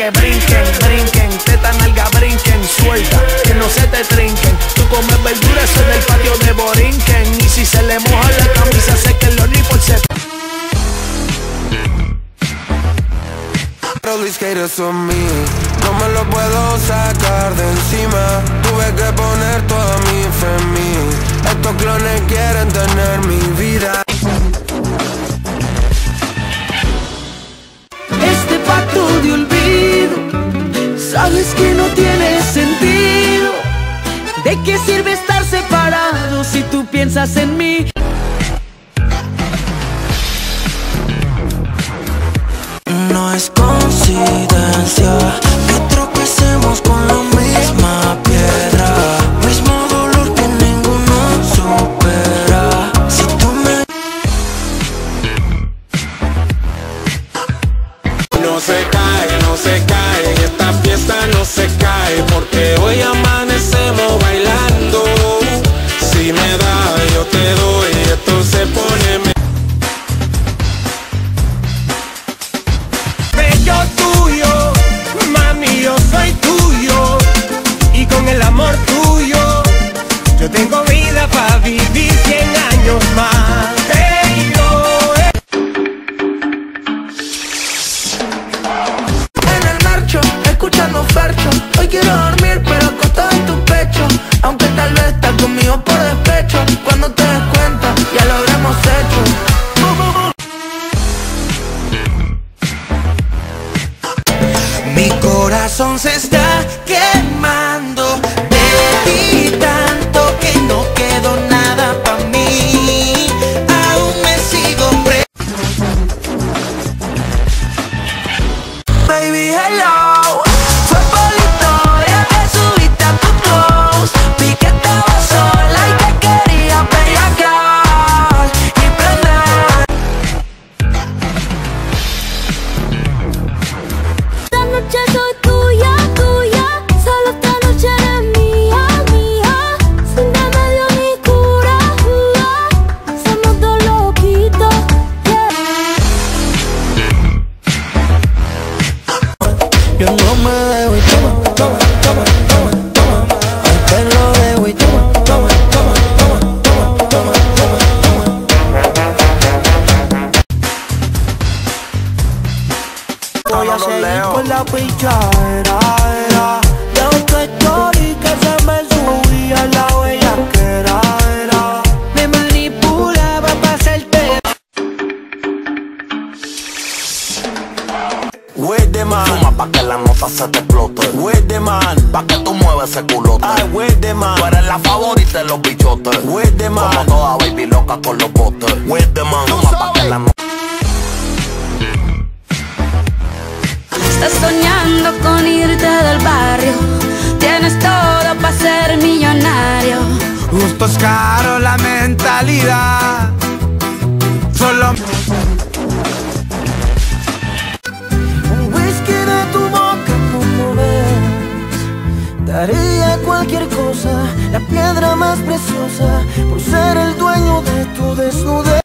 que brinquen, brinquen, teta, nalga, brinquen, suelta, que no se te trinquen. Tú comes verduras, eso es del patio de Borinquen. Y si se le moja la camisa, sé que los nipples se... Pero Luis Queiroz son mí, no me lo puedo sacar de encima. Tuve que poner toda mi fe en mí. Estos clones quieren tener mi vida. Este pacto de olvido, sabes que no tiene sentido. ¿De qué sirve estar separados si tú piensas en mí? No es coincidencia que tropecemos con la misma piedra, mismo dolor que ninguno supera. Si tú me... No se cae, en esta fiesta no se cae, porque hoy amanecemos bailando. Si me das, yo te doy, esto se pone... Yo tuyo, mami, yo soy tuyo. Y con el amor tuyo, yo tengo vida para vivir 100 años más. Hey, yo, En el marcho, escuchando Fercho. Hoy quiero dormir pero acostado en tu pecho. Aunque tal vez estás conmigo por despecho. Cuando te des cuenta, ya lo habremos hecho. Mi corazón se está quemando de ti tanto que no quedó nada pa' mí. Aún me sigo Baby, hello. Fue por la historia que subiste a tu close. Vi que estaba sola y te quería bellaquear y prender. Esta noche soy tuya, tuya. Solo esta noche eres mía, mía. Sin remedio ni cura, somos dos loquitos, yeah. Yo no me dejo y toma, toma, toma, toma, toma. Ay, te lo dejo y toma, toma, toma, toma, toma, toma, toma, toma. Voy a seguir con la pichadera, de tu story que se me subía la bellaquera. Me manipulaba pa' hacerte. With the man, fuma pa' que la nota se te explote. With the man, pa' que tú muevas ese culote. Ay, with the man, tú eres la favorita de los bichotes. With the man, como toda baby loca con los botes. With the man, fuma pa' que la nota. Estás soñando con irte del barrio. Tienes todo para ser millonario. Justo es caro la mentalidad. Solo Un whisky de tu boca, como ves. Daría cualquier cosa, la piedra más preciosa, por ser el dueño de tu desnudez.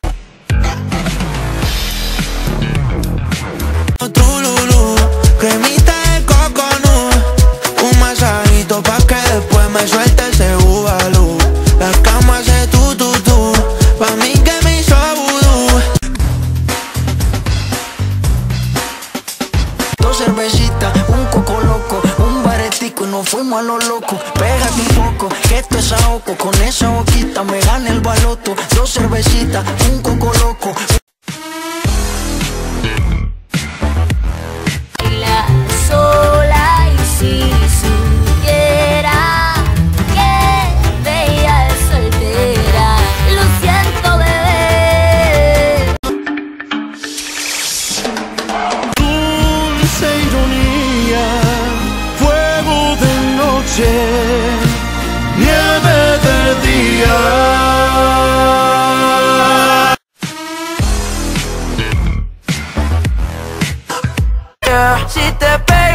Trululú, cremita de coconut, un masajito pa' que después me suelte ese bubalú. La cama hace tu, pa' mí que me hizo vudú. Dos cervecitas, un coco loco, un baretico y nos fuimos a lo loco. Pégate un poco, que esto es ahogo, con esa boquita me gana el baloto. Dos cervecitas, un coco loco. Sola y si supiera que bella es soltera. Lo siento, bebé. dulce ironía, fuego de noche, nieve de día. Si te